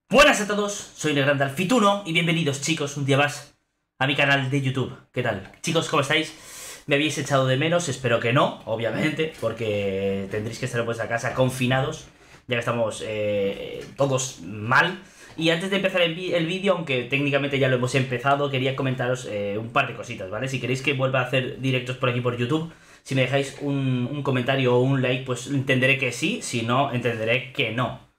Buenas a todos, soy Legrand Alfituno y bienvenidos chicos un día más a mi canal de YouTube. ¿Qué tal? Chicos, ¿cómo estáis? ¿Me habéis echado de menos? Espero que no, obviamente, porque tendréis que estar en vuestra casa confinados, ya que estamos todos mal. Y antes de empezar el vídeo, aunque técnicamente ya lo hemos empezado, quería comentaros un par de cositas, ¿vale? Si queréis que vuelva a hacer directos por aquí por YouTube, si me dejáis un comentario o un like, pues entenderé que sí, si no, entenderé que no.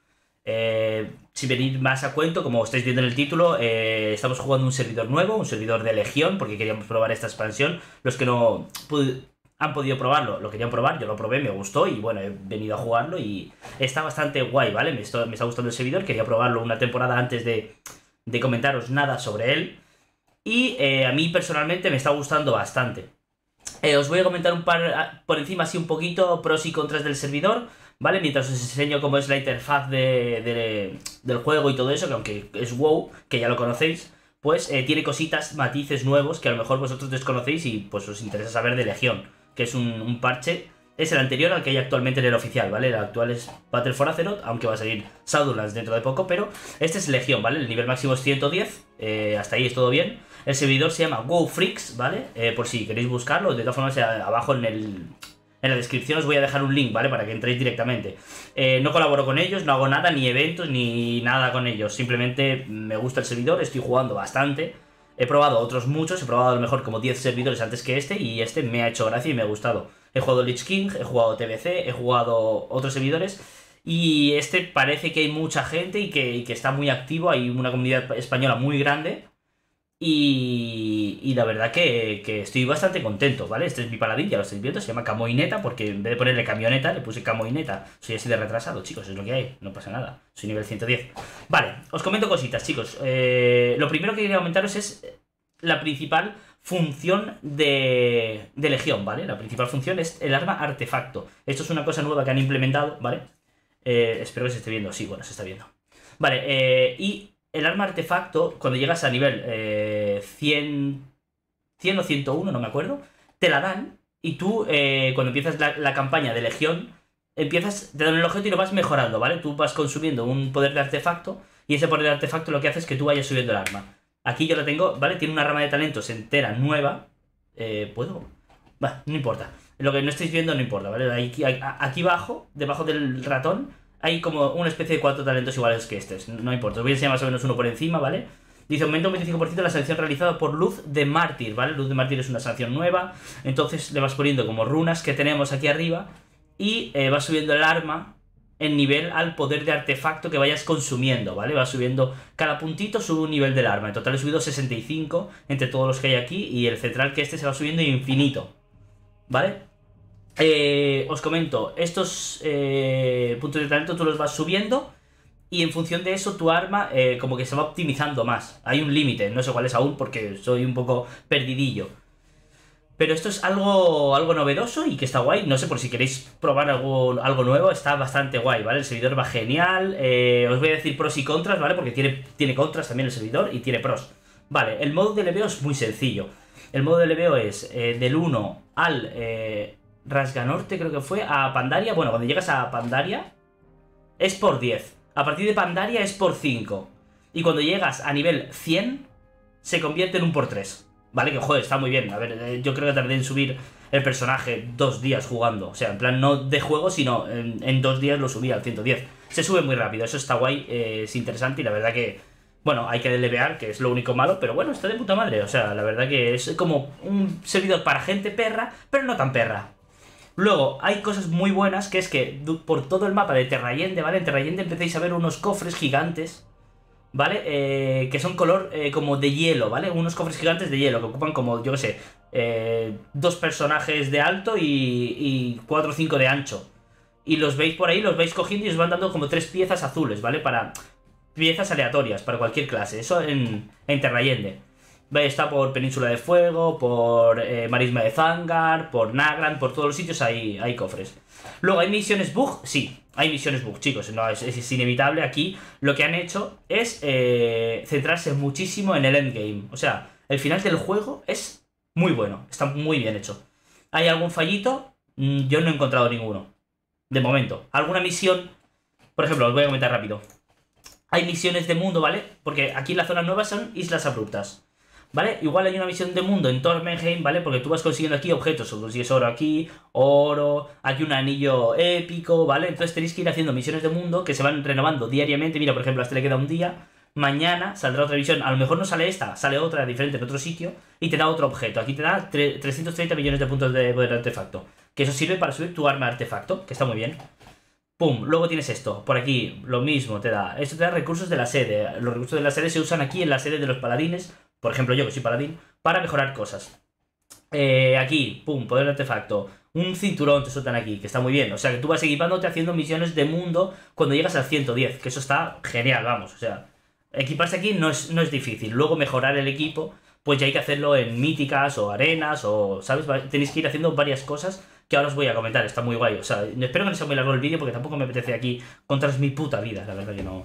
Si venir más a cuento, como estáis viendo en el título, estamos jugando un servidor nuevo, un servidor de Legión, porque queríamos probar esta expansión. Los que no han podido probarlo, lo querían probar, yo lo probé, me gustó y bueno, he venido a jugarlo y está bastante guay, ¿vale? Me está gustando el servidor, quería probarlo una temporada antes de comentaros nada sobre él. Y a mí personalmente me está gustando bastante. Os voy a comentar un par por encima, así un poquito, pros y contras del servidor, ¿vale? Mientras os enseño cómo es la interfaz del juego y todo eso, que aunque es WoW, que ya lo conocéis, pues tiene cositas, matices nuevos que a lo mejor vosotros desconocéis y pues os interesa saber de Legión, que es un parche. Es el anterior al que hay actualmente en el oficial, ¿vale? El actual es Battle for Azeroth, aunque va a salir Shadowlands dentro de poco, pero este es Legión, ¿vale? El nivel máximo es 110, hasta ahí es todo bien. El servidor se llama WoWFreaks, ¿vale? Por si queréis buscarlo, de todas formas abajo en la descripción os voy a dejar un link, ¿vale? Para que entréis directamente. No colaboro con ellos, no hago nada, ni eventos, ni nada con ellos. Simplemente me gusta el servidor, estoy jugando bastante. He probado otros muchos, he probado a lo mejor como 10 servidores antes que este, y este me ha hecho gracia y me ha gustado. He jugado Lich King, he jugado TBC, he jugado otros servidores, y este parece que hay mucha gente y que está muy activo, hay una comunidad española muy grande. Y la verdad que estoy bastante contento, ¿vale? Este es mi paladín, ya lo estáis viendo, se llama Camoineta, porque en vez de ponerle camioneta, le puse Camoineta. Soy así de retrasado, chicos, es lo que hay, no pasa nada. Soy nivel 110. Vale, os comento cositas, chicos. Lo primero que quería comentaros es la principal función de Legión, ¿vale? La principal función es el arma artefacto. Esto es una cosa nueva que han implementado, ¿vale? Espero que se esté viendo, sí, bueno, se está viendo. Vale, y el arma artefacto, cuando llegas a nivel 100 o 101, no me acuerdo, te la dan y tú, cuando empiezas la campaña de Legión, te dan el objeto y lo vas mejorando, ¿vale? Tú vas consumiendo un poder de artefacto y ese poder de artefacto lo que hace es que tú vayas subiendo el arma. Aquí yo lo tengo, ¿vale? Tiene una rama de talentos entera, nueva. ¿Puedo? Bah, no importa. Lo que no estáis viendo no importa, ¿vale? Aquí abajo, debajo del ratón, hay como una especie de 4 talentos iguales que estos. No importa, os voy a enseñar más o menos uno por encima, ¿vale? Dice, aumenta un 25% la sanción realizada por Luz de Mártir, ¿vale? Luz de Mártir es una sanción nueva. Entonces le vas poniendo como runas que tenemos aquí arriba y vas subiendo el arma en nivel al poder de artefacto que vayas consumiendo, ¿vale? Va subiendo, cada puntito sube un nivel del arma. En total he subido 65 entre todos los que hay aquí y el central que se va subiendo infinito, ¿vale? Os comento, estos puntos de talento tú los vas subiendo y en función de eso tu arma como que se va optimizando más. Hay un límite, no sé cuál es aún porque soy un poco perdidillo. Pero esto es algo novedoso y que está guay. No sé, por si queréis probar algo nuevo, está bastante guay, ¿vale? El servidor va genial. Os voy a decir pros y contras, ¿vale? Porque tiene contras también el servidor y tiene pros. Vale, el modo de leveo es muy sencillo. El modo de leveo es del 1 al Rasganorte, creo que fue, a Pandaria. Bueno, cuando llegas a Pandaria es por 10. A partir de Pandaria es por 5. Y cuando llegas a nivel 100 se convierte en un por 3. Vale, que joder, está muy bien. A ver, yo creo que tardé en subir el personaje 2 días jugando. O sea, en plan no de juego, sino en 2 días lo subí al 110. Se sube muy rápido, eso está guay, es interesante y la verdad que, bueno, hay que levear, que es lo único malo, pero bueno, está de puta madre. O sea, la verdad que es como un servidor para gente perra, pero no tan perra. Luego, hay cosas muy buenas, que es que por todo el mapa de Terrayende, ¿vale? En Terrayende empecéis a ver unos cofres gigantes, ¿vale? Que son color como de hielo, ¿vale? Unos cofres gigantes de hielo, que ocupan como, yo qué sé, 2 personajes de alto y 4 o 5 de ancho. Y los veis por ahí, los vais cogiendo y os van dando como 3 piezas azules, ¿vale? Para piezas aleatorias, para cualquier clase. Eso en Terrayende. Está por Península de Fuego, por Marisma de Zangar, por Nagrand, por todos los sitios hay cofres. Luego, ¿hay misiones bug? Sí, hay misiones bug, chicos, no, es inevitable. Aquí lo que han hecho es centrarse muchísimo en el endgame. O sea, el final del juego es muy bueno, está muy bien hecho. ¿Hay algún fallito? Yo no he encontrado ninguno, de momento. ¿Alguna misión? Por ejemplo, os voy a comentar rápido. hay misiones de mundo, ¿vale? Porque aquí en la zona nueva son islas abruptas, ¿vale? Igual hay una misión de mundo en Tormenheim, ¿vale? Porque tú vas consiguiendo aquí objetos, o consigues oro aquí, oro, aquí un anillo épico, ¿vale? Entonces tenéis que ir haciendo misiones de mundo que se van renovando diariamente. Mira, por ejemplo, a este le queda un día, mañana saldrá otra misión, a lo mejor no sale esta, sale otra diferente en otro sitio y te da otro objeto. Aquí te da 330 millones de puntos de poder de artefacto, que eso sirve para subir tu arma de artefacto, que está muy bien. Pum, luego tienes esto, por aquí, lo mismo te da. Esto te da recursos de la sede. Los recursos de la sede se usan aquí en la sede de los paladines. Por ejemplo, yo que soy paladín, para mejorar cosas. Aquí, pum, poder de artefacto. Un cinturón te sueltan aquí, que está muy bien. O sea, que tú vas equipándote haciendo misiones de mundo cuando llegas al 110, que eso está genial, vamos. O sea, equiparse aquí no es difícil. Luego mejorar el equipo, pues ya hay que hacerlo en míticas o arenas o, ¿sabes? Tenéis que ir haciendo varias cosas que ahora os voy a comentar, está muy guay. O sea, espero que no sea muy largo el vídeo porque tampoco me apetece aquí contaros mi puta vida, la verdad que no.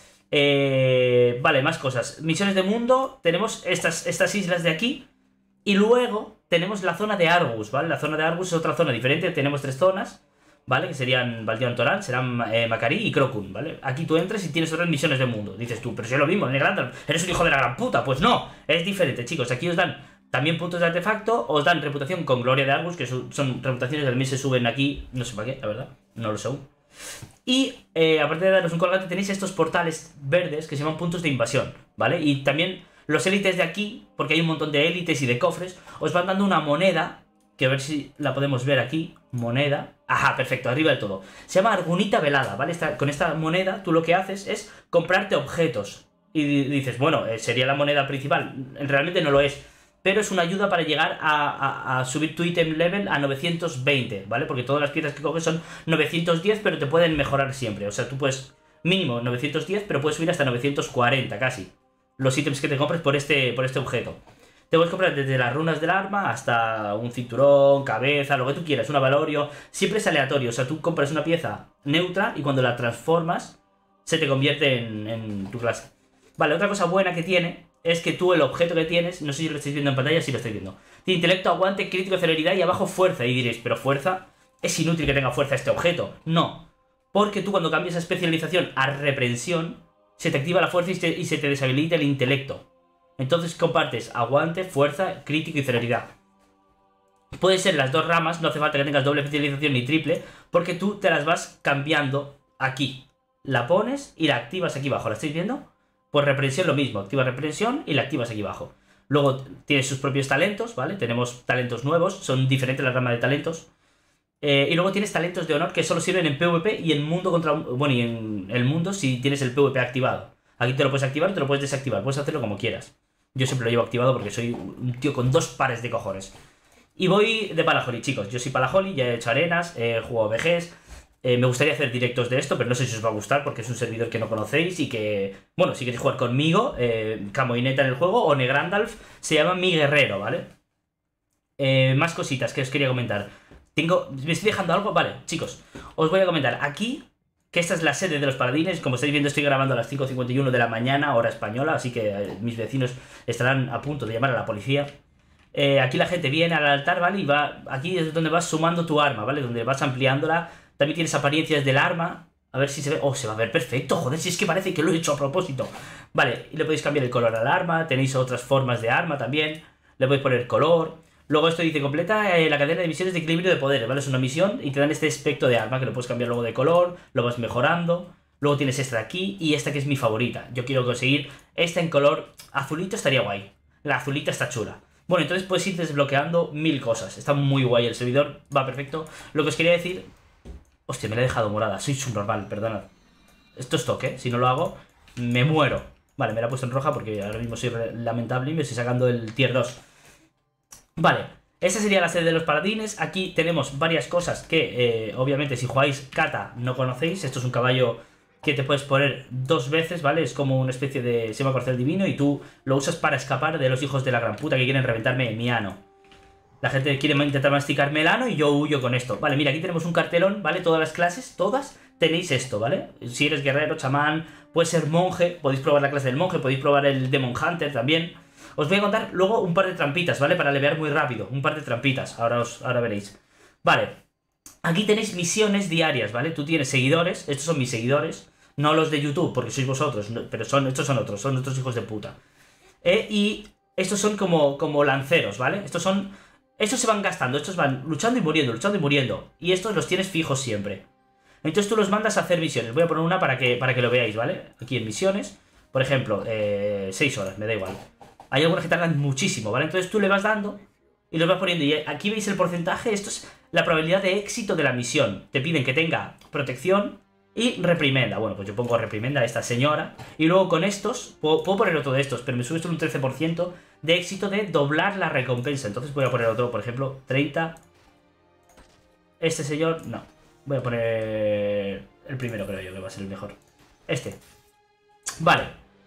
Vale, más cosas. Misiones de mundo, tenemos estas islas de aquí y luego tenemos la zona de Argus, ¿vale? La zona de Argus es otra zona diferente, tenemos 3 zonas, ¿vale? Que serían Baldeón Torán, serán Macari y Crocun, ¿vale? Aquí tú entras y tienes otras misiones de mundo. Dices tú, pero si es lo mismo, Negrandalf, eres un hijo de la gran puta. Pues no, es diferente, chicos. Aquí os dan también puntos de artefacto, os dan reputación con Gloria de Argus, que son reputaciones que también se suben aquí, no sé para qué, la verdad, no lo sé aún. Y aparte de daros un colgante, tenéis estos portales verdes que se llaman puntos de invasión, ¿vale? Y también los élites de aquí, porque hay un montón de élites y de cofres, os van dando una moneda, que a ver si la podemos ver aquí, moneda. Ajá, perfecto, arriba del todo. Se llama Argunita Velada, ¿vale? Con esta moneda tú lo que haces es comprarte objetos. Y dices, bueno, sería la moneda principal. Realmente no lo es. Pero es una ayuda para llegar a subir tu item level a 920, ¿vale? Porque todas las piezas que coges son 910, pero te pueden mejorar siempre. O sea, tú puedes, mínimo 910, pero puedes subir hasta 940 casi. Los ítems que te compres por este objeto. Te puedes comprar desde las runas del arma hasta un cinturón, cabeza, lo que tú quieras, un avalorio. Siempre es aleatorio, o sea, tú compras una pieza neutra y cuando la transformas se te convierte en tu clase. Vale, otra cosa buena que tiene es que tú el objeto que tienes, no sé si lo estáis viendo en pantalla, sí lo estoy viendo. Tiene intelecto, aguante, crítico, celeridad y abajo fuerza. Y diréis, pero fuerza, es inútil que tenga fuerza este objeto. No, porque tú cuando cambias esa especialización a reprensión, se te activa la fuerza y se te deshabilita el intelecto. Entonces compartes aguante, fuerza, crítico y celeridad. Puede ser las dos ramas, no hace falta que tengas doble especialización ni triple, porque tú te las vas cambiando aquí. La pones y la activas aquí abajo, ¿la estáis viendo? Pues reprensión lo mismo, activas reprensión y la activas aquí abajo. Luego tienes sus propios talentos, ¿vale? Tenemos talentos nuevos, son diferentes las ramas de talentos. Y luego tienes talentos de honor que solo sirven en PvP y en mundo contra... Bueno, y en el mundo si tienes el PvP activado. Aquí te lo puedes activar o te lo puedes desactivar, puedes hacerlo como quieras. Yo siempre lo llevo activado porque soy un tío con 2 pares de cojones. Y voy de Palaholi, chicos. Yo soy Palaholi, ya he hecho arenas, he jugado VGs. Me gustaría hacer directos de esto, pero no sé si os va a gustar porque es un servidor que no conocéis y que... Bueno, si queréis jugar conmigo, Camoineta en el juego o Negrandalf, se llama Mi Guerrero, ¿vale? Más cositas que os quería comentar. ¿Me estoy dejando algo? Vale, chicos, os voy a comentar aquí que esta es la sede de los paladines. Como estáis viendo, estoy grabando a las 5:51 de la mañana, hora española, así que mis vecinos estarán a punto de llamar a la policía. Aquí la gente viene al altar, ¿vale? Y va, aquí es donde vas sumando tu arma, ¿vale? Donde vas ampliándola. También tienes apariencias del arma. A ver si se ve... Oh, se va a ver perfecto, joder, si es que parece que lo he hecho a propósito. Vale, y le podéis cambiar el color al arma. Tenéis otras formas de arma también. Le podéis poner color. Luego esto dice, completa la cadena de misiones de equilibrio de poderes, ¿vale? Es una misión y te dan este aspecto de arma que lo puedes cambiar luego de color, lo vas mejorando. Luego tienes esta de aquí y esta que es mi favorita. Yo quiero conseguir esta en color azulito, estaría guay. La azulita está chula. Bueno, entonces puedes ir desbloqueando 1000 cosas. Está muy guay el servidor, va perfecto. Lo que os quería decir... Hostia, me la he dejado morada, soy subnormal, perdonad. Esto es toque, si no lo hago, me muero. Vale, me la he puesto en roja porque ahora mismo soy lamentable y me estoy sacando el tier 2. Vale, esta sería la sede de los paladines. Aquí tenemos varias cosas que, obviamente, si jugáis Kata no conocéis. Esto es un caballo que te puedes poner 2 veces, ¿vale? Es como una especie de... se llama corcel divino y tú lo usas para escapar de los hijos de la gran puta que quieren reventarme mi ano. La gente quiere intentar masticarme el ano y yo huyo con esto. Vale, mira, aquí tenemos un cartelón, ¿vale? Todas las clases, todas, tenéis esto, ¿vale? Si eres guerrero, chamán, puedes ser monje, podéis probar la clase del monje, podéis probar el Demon Hunter también. Os voy a contar luego un par de trampitas, ¿vale? Para levear muy rápido, un par de trampitas, ahora veréis. Vale, aquí tenéis misiones diarias, ¿vale? Tú tienes seguidores, estos son mis seguidores, No los de YouTube, porque sois vosotros, pero estos son otros hijos de puta. Y estos son como lanceros, ¿vale? Estos se van gastando, estos van luchando y muriendo. Y estos los tienes fijos siempre. Entonces tú los mandas a hacer misiones. Voy a poner una para que lo veáis, ¿vale? Aquí en misiones, por ejemplo, 6 horas, me da igual. Hay algunas que tardan muchísimo, ¿vale? Entonces tú le vas dando y los vas poniendo. Y aquí veis el porcentaje, esto es la probabilidad de éxito de la misión. Te piden que tenga protección y reprimenda. Bueno, pues yo pongo reprimenda a esta señora. Y luego con estos, puedo poner otro de estos, pero me sube esto un 13% de éxito de doblar la recompensa. Entonces voy a poner otro, por ejemplo, 30. Este señor, no. Voy a poner el primero, creo yo, que va a ser el mejor. Este. Vale.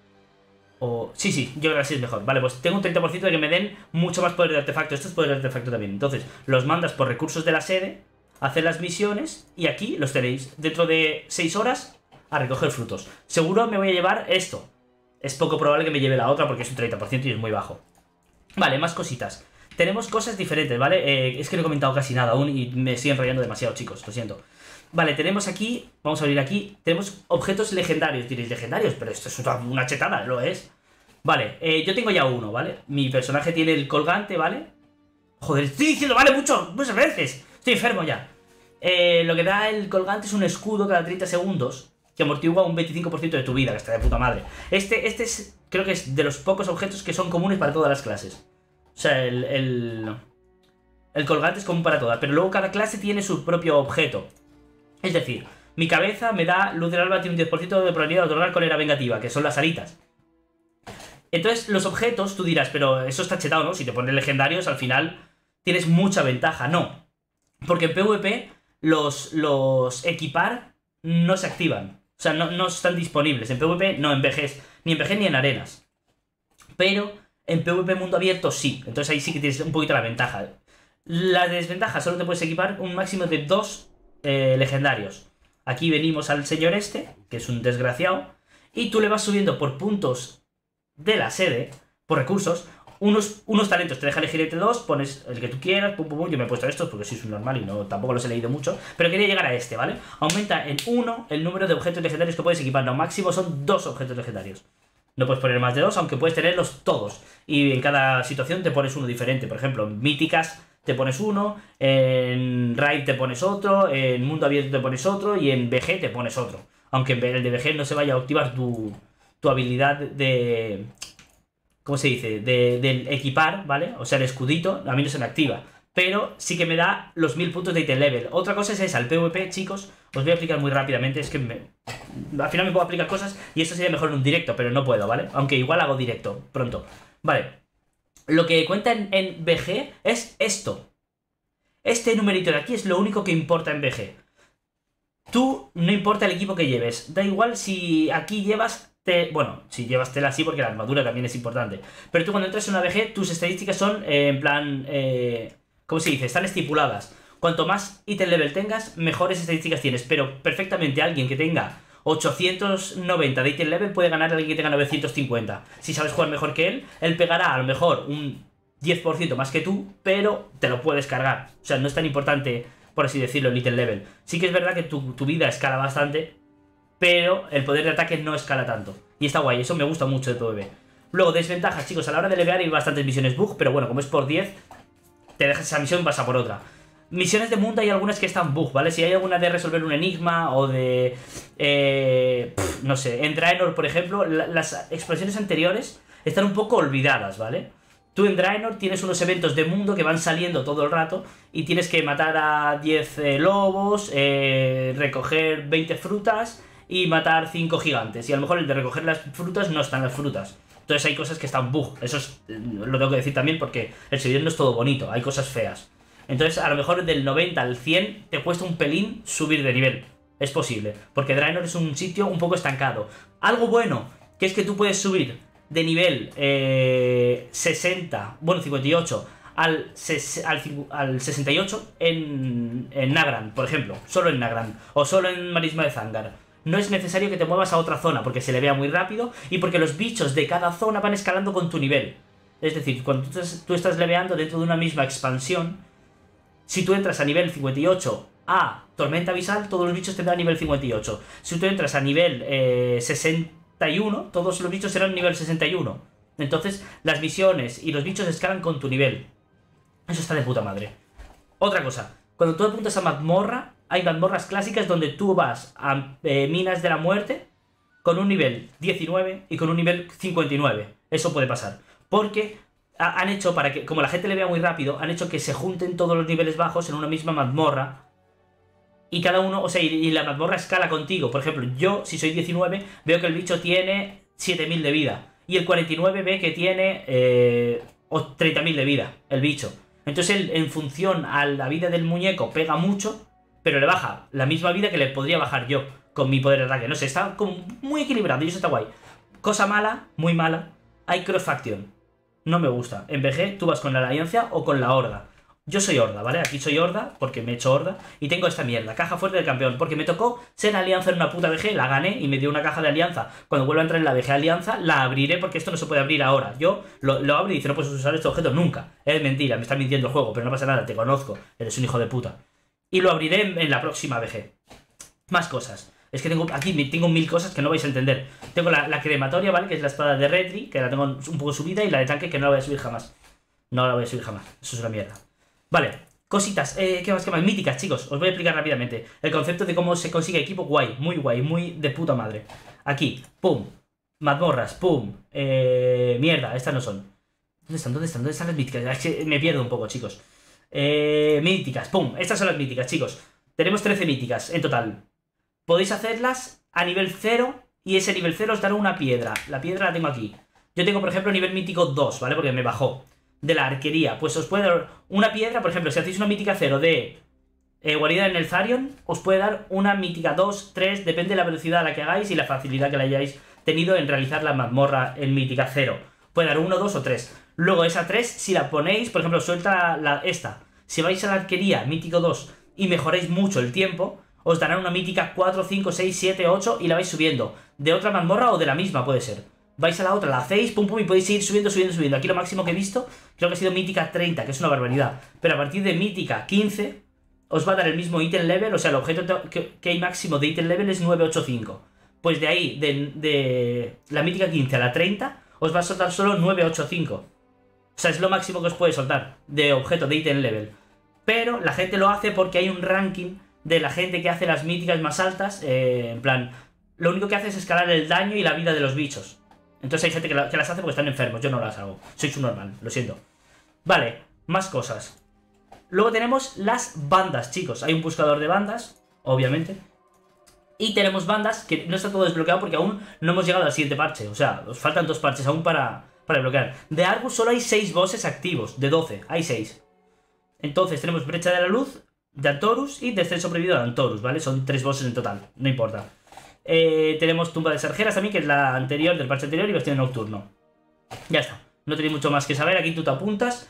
Sí, yo creo que así es mejor. Vale, pues tengo un 30% de que me den mucho más poder de artefacto. Esto es poder de artefacto también. Entonces, los mandas por recursos de la sede, hacer las misiones y aquí los tenéis. Dentro de 6 horas a recoger frutos. Seguro me voy a llevar esto. Es poco probable que me lleve la otra porque es un 30% y es muy bajo. Vale, más cositas. Tenemos cosas diferentes, ¿vale? Es que no he comentado casi nada aún y me estoy enrollando demasiado, chicos, lo siento. Vale, tenemos aquí, vamos a abrir aquí, tenemos objetos legendarios. Diréis, legendarios, pero esto es una chetada, lo es. Vale, yo tengo ya uno, ¿vale? Mi personaje tiene el colgante, ¿vale? Joder, estoy diciendo, vale, muchas veces. Estoy enfermo ya. Lo que da el colgante es un escudo cada 30 segundos que amortigua un 25% de tu vida, que está de puta madre. Este es, creo que es de los pocos objetos que son comunes para todas las clases. O sea, el colgante es común para todas, pero luego cada clase tiene su propio objeto. Es decir, mi cabeza me da luz del alba, tiene un 10% de probabilidad de otorgar cólera vengativa, que son las alitas. Entonces, los objetos, tú dirás, pero eso está chetado, ¿no? Si te pones legendarios, al final tienes mucha ventaja. No, porque en PvP los equipar no se activan. O sea, no están disponibles. En PvP, no en VGs, ni en VG ni en arenas. Pero en PvP mundo abierto sí. Entonces ahí sí que tienes un poquito la ventaja. La desventaja, solo te puedes equipar un máximo de 2 legendarios. Aquí venimos al señor este, que es un desgraciado, y tú le vas subiendo por puntos de la sede, por recursos, unos talentos. Te deja elegir entre 2, pones el que tú quieras, pum, pum, pum. Yo me he puesto estos porque soy un normal y tampoco los he leído mucho, pero quería llegar a este, ¿vale? Aumenta en 1 el número de objetos legendarios que puedes equipar. No, máximo son 2 objetos legendarios. No puedes poner más de 2, aunque puedes tenerlos todos. Y en cada situación te pones uno diferente. Por ejemplo, en míticas te pones uno, en Raid te pones otro, en Mundo Abierto te pones otro y en VG te pones otro. Aunque en el de VG no se vaya a activar tu habilidad de... ¿Cómo se dice? De equipar, ¿vale? O sea, el escudito, a mí no se me activa. Pero sí que me da los 1000 puntos de item level. Otra cosa es esa, el PvP, chicos. Os voy a explicar muy rápidamente. Es que al final me puedo aplicar cosas y esto sería mejor en un directo, pero no puedo, ¿vale? Aunque igual hago directo pronto. Vale. Lo que cuenta en VG es esto. Este numerito de aquí es lo único que importa en VG. Tú, no importa el equipo que lleves. Da igual si aquí llevas... Bueno, si llevas tela sí, porque la armadura también es importante. Pero tú cuando entras en una VG, tus estadísticas son en plan... ¿cómo se dice? Están estipuladas. Cuanto más item level tengas, mejores estadísticas tienes. Pero perfectamente alguien que tenga 890 de item level puede ganar a alguien que tenga 950. Si sabes jugar mejor que él pegará a lo mejor un 10% más que tú, pero te lo puedes cargar. O sea, no es tan importante, por así decirlo, el item level. Sí que es verdad que tu vida escala bastante, pero el poder de ataque no escala tanto. Y está guay, eso me gusta mucho de PvP. Luego, desventajas, chicos, a la hora de levear hay bastantes misiones bug, pero bueno, como es por 10, te dejas esa misión y vas a por otra. Misiones de mundo hay algunas que están bug, ¿vale? Si hay alguna de resolver un enigma o de... no sé, en Draenor, por ejemplo, las expresiones anteriores están un poco olvidadas, ¿vale? Tú en Draenor tienes unos eventos de mundo que van saliendo todo el rato y tienes que matar a 10 lobos, recoger 20 frutas y matar 5 gigantes. Y a lo mejor el de recoger las frutas no están las frutas. Entonces hay cosas que están bug. Eso lo tengo que decir también porque el servidor no es todo bonito, hay cosas feas. Entonces a lo mejor del 90 al 100 te cuesta un pelín subir de nivel. Es posible, porque Draenor es un sitio un poco estancado. Algo bueno, que es que tú puedes subir de nivel 60, bueno 58 al 68 en Nagrand, por ejemplo. Solo en Nagrand o solo en Marisma de Zangar. No es necesario que te muevas a otra zona porque se le vea muy rápido y porque los bichos de cada zona van escalando con tu nivel. Es decir, cuando tú estás leveando dentro de una misma expansión, si tú entras a nivel 58 a tormenta abisal, todos los bichos tendrán nivel 58. Si tú entras a nivel 61, todos los bichos serán nivel 61. Entonces, las misiones y los bichos escalan con tu nivel. Eso está de puta madre. Otra cosa, cuando tú apuntas a mazmorra, hay mazmorras clásicas donde tú vas a minas de la muerte con un nivel 19 y con un nivel 59. Eso puede pasar. Porque han hecho, para que, como la gente le vea muy rápido, han hecho que se junten todos los niveles bajos en una misma mazmorra. Y cada uno, o sea, y la mazmorra escala contigo. Por ejemplo, yo, si soy 19, veo que el bicho tiene 7000 de vida. Y el 49 ve que tiene 30.000 de vida, el bicho. Entonces él, en función a la vida del muñeco, pega mucho, pero le baja la misma vida que le podría bajar yo con mi poder de ataque. No sé, está como muy equilibrado y eso está guay. Cosa mala, muy mala, hay cross-faction. No me gusta. En VG tú vas con la alianza o con la horda. Yo soy horda, ¿vale? Aquí soy horda porque me he hecho horda y tengo esta mierda, caja fuerte del campeón, porque me tocó ser alianza en una puta VG, la gané y me dio una caja de alianza. Cuando vuelva a entrar en la VG alianza, la abriré porque esto no se puede abrir ahora. Yo lo abro y dice, no puedes usar este objeto nunca. Es mentira, me está mintiendo el juego, pero no pasa nada, te conozco, eres un hijo de puta. Y lo abriré en la próxima VG. Más cosas. Es que tengo 1000 cosas que no vais a entender. Tengo la crematoria, ¿vale? Que es la espada de Retri, que la tengo un poco subida, y la de tanque que no la voy a subir jamás. No la voy a subir jamás, eso es una mierda. Vale, cositas, ¿qué más? Míticas, chicos, os voy a explicar rápidamente. El concepto de cómo se consigue equipo, guay, muy de puta madre. Aquí, pum, mazmorras, pum, mierda, estas no son. ¿Dónde están las míticas? Es que me pierdo un poco, chicos. Míticas, pum, estas son las míticas, chicos. Tenemos 13 míticas en total. Podéis hacerlas a nivel 0 y ese nivel 0 os dará una piedra. La piedra la tengo aquí. Yo tengo, por ejemplo, nivel mítico 2, ¿vale? Porque me bajó. De la arquería, pues os puede dar una piedra, por ejemplo, si hacéis una mítica 0 de guarida en el Zarion, os puede dar una mítica 2, 3, depende de la velocidad a la que hagáis y la facilidad que la hayáis tenido en realizar la mazmorra en mítica 0. Puede dar 1, 2 o 3. Luego esa 3, si la ponéis, por ejemplo, suelta esta. Si vais a la arquería, mítico 2, y mejoráis mucho el tiempo, os darán una mítica 4, 5, 6, 7, 8 y la vais subiendo. De otra mazmorra o de la misma, puede ser. Vais a la otra, la hacéis, pum pum, y podéis seguir subiendo. Aquí lo máximo que he visto, creo que ha sido mítica 30, que es una barbaridad. Pero a partir de mítica 15, os va a dar el mismo ítem level, o sea, el objeto que hay máximo de ítem level es 985. Pues de ahí, de la mítica 15 a la 30, os va a soltar solo 985. O sea, es lo máximo que os puede soltar de objeto de ítem level. Pero la gente lo hace porque hay un ranking de la gente que hace las míticas más altas, en plan, lo único que hace es escalar el daño y la vida de los bichos. Entonces hay gente que las hace porque están enfermos, yo no las hago. Soy su normal, lo siento. Vale, más cosas. Luego tenemos las bandas, chicos. Hay un buscador de bandas, obviamente. Y tenemos bandas que no está todo desbloqueado porque aún no hemos llegado al siguiente parche. O sea, os faltan 2 parches aún para desbloquear. De Argus solo hay 6 bosses activos, de 12, hay 6. Entonces tenemos Brecha de la Luz, de Antorus y Descenso Prohibido de Antorus, ¿vale? Son 3 bosses en total, no importa. Tenemos Tumba de Sargeras también, que es la anterior, del parche anterior, y Bastión Nocturno. Ya está, no tenéis mucho más que saber. Aquí tú te apuntas,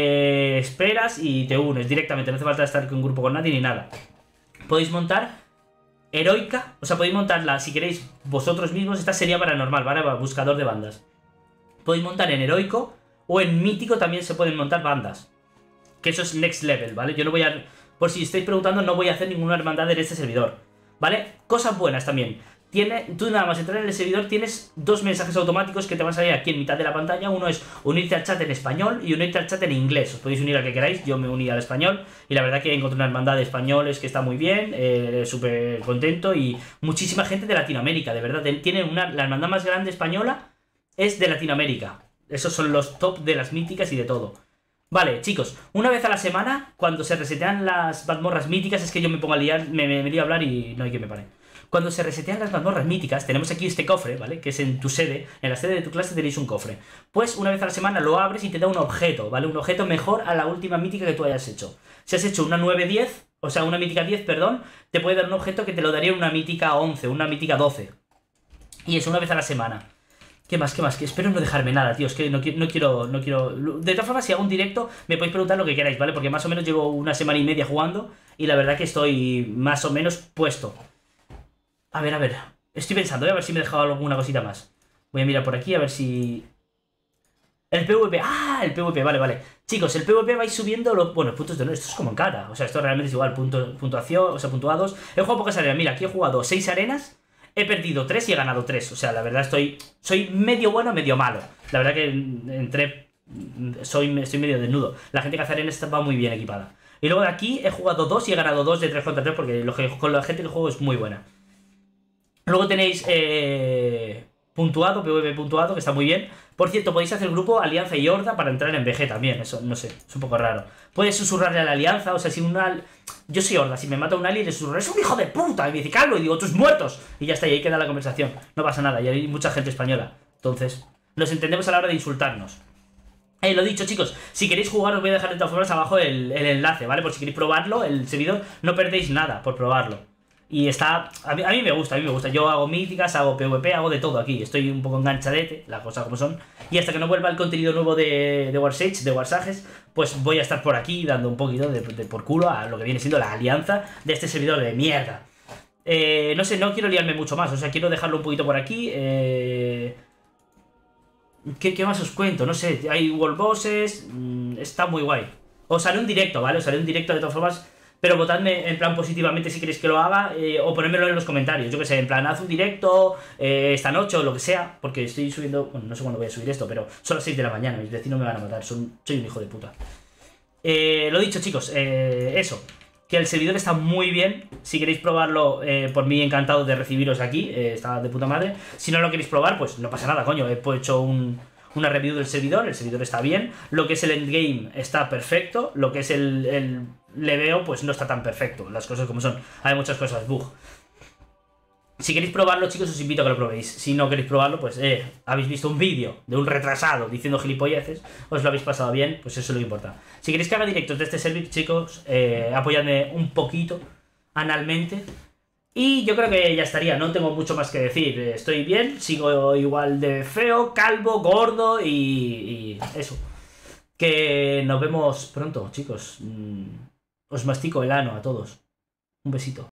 esperas y te unes directamente. No hace falta estar en grupo con nadie ni nada. Podéis montar heroica, o sea, podéis montarla si queréis vosotros mismos. Esta sería para normal, ¿vale? Para buscador de bandas. Podéis montar en heroico o en mítico también se pueden montar bandas. Que eso es next level, ¿vale? Yo no voy a... Por si estáis preguntando, no voy a hacer ninguna hermandad en este servidor, ¿vale? Cosas buenas también. Tú nada más entrar en el servidor tienes 2 mensajes automáticos que te van a salir aquí en mitad de la pantalla. Uno es unirte al chat en español y unirte al chat en inglés. Os podéis unir al que queráis, yo me uní al español y la verdad que encontré una hermandad de españoles que está muy bien, súper contento y muchísima gente de Latinoamérica, de verdad. Tienen la hermandad más grande española es de Latinoamérica. Esos son los top de las míticas y de todo. Vale, chicos, una vez a la semana, cuando se resetean las mazmorras míticas, es que yo me pongo a liar, me lío a hablar y no hay que me pare. Cuando se resetean las mazmorras míticas, tenemos aquí este cofre, ¿vale? Que es en tu sede, en la sede de tu clase tenéis un cofre. Pues una vez a la semana lo abres y te da un objeto, ¿vale? Un objeto mejor a la última mítica que tú hayas hecho. Si has hecho una 9-10, o sea, una mítica 10, perdón, te puede dar un objeto que te lo daría una mítica 11, una mítica 12. Y eso una vez a la semana. ¿Qué más? ¿Qué más? Que espero no dejarme nada, tío. Es que no quiero... De todas formas, si hago un directo, me podéis preguntar lo que queráis, ¿vale? Porque más o menos llevo una semana y media jugando y la verdad que estoy más o menos puesto. A ver. Estoy pensando, a ver si me he dejado alguna cosita más. Voy a mirar por aquí a ver si... El PvP, el PvP, vale. Chicos, el PvP vais subiendo los, bueno, puntos de honor. Esto es como en Kata. O sea, esto realmente es igual. Puntuación, o sea, puntuados. He jugado pocas arenas. Mira, aquí he jugado 6 arenas. He perdido 3 y he ganado 3. O sea, la verdad soy medio bueno, medio malo. La verdad que estoy medio desnudo. La gente que hace arenas va muy bien equipada. Y luego de aquí he jugado 2 y he ganado 2 de 3 contra 3 porque con la gente que juego es muy buena. Luego tenéis puntuado, PvP puntuado, que está muy bien. Por cierto, podéis hacer grupo Alianza y Horda para entrar en VG también. Eso, no sé, es un poco raro. Puedes susurrarle a la Alianza, o sea, si una... Yo soy Horda, si me mata un Ali le susurro, ¡es un hijo de puta! Y me dice, Carlo, y digo, ¡tus muertos! Y ya está, y ahí queda la conversación. No pasa nada, y hay mucha gente española. Entonces, nos entendemos a la hora de insultarnos. Lo dicho, chicos, si queréis jugar os voy a dejar de todas formas abajo el enlace, ¿vale? Por si queréis probarlo, el servidor, no perdéis nada por probarlo. Y está... A mí me gusta, Yo hago míticas, hago PvP, hago de todo aquí. Estoy un poco enganchadete, las cosas como son. Y hasta que no vuelva el contenido nuevo de Warsage, de Warsages, pues voy a estar por aquí dando un poquito de por culo a lo que viene siendo la alianza de este servidor de mierda. No sé, no quiero liarme mucho más. O sea, quiero dejarlo un poquito por aquí. ¿Qué más os cuento? No sé, hay World Bosses. Está muy guay. Os haré un directo, ¿vale? Os haré un directo de todas formas. Pero votadme en plan positivamente si queréis que lo haga, o ponérmelo en los comentarios. Yo que sé, en plan, haz un directo esta noche o lo que sea. Porque estoy subiendo, bueno, no sé cuándo voy a subir esto, pero son las 6 de la mañana. Mis vecinos me van a matar, soy un hijo de puta. Lo dicho, chicos, eso. Que el servidor está muy bien. Si queréis probarlo, por mí encantado de recibiros aquí. Está de puta madre. Si no lo queréis probar, pues no pasa nada, coño. He hecho una review del servidor. El servidor está bien. Lo que es el endgame está perfecto. Lo que es el leveo, pues no está tan perfecto. Las cosas como son. Hay muchas cosas bug. Si queréis probarlo, chicos, os invito a que lo probéis. Si no queréis probarlo, pues habéis visto un vídeo de un retrasado diciendo gilipolleces, os lo habéis pasado bien, pues eso es lo que importa. Si queréis que haga directos de este servidor, chicos, apoyadme un poquito, analmente. Y yo creo que ya estaría, no tengo mucho más que decir. Estoy bien, sigo igual de feo, calvo, gordo y eso. Que nos vemos pronto, chicos. Os mastico el ano a todos. Un besito.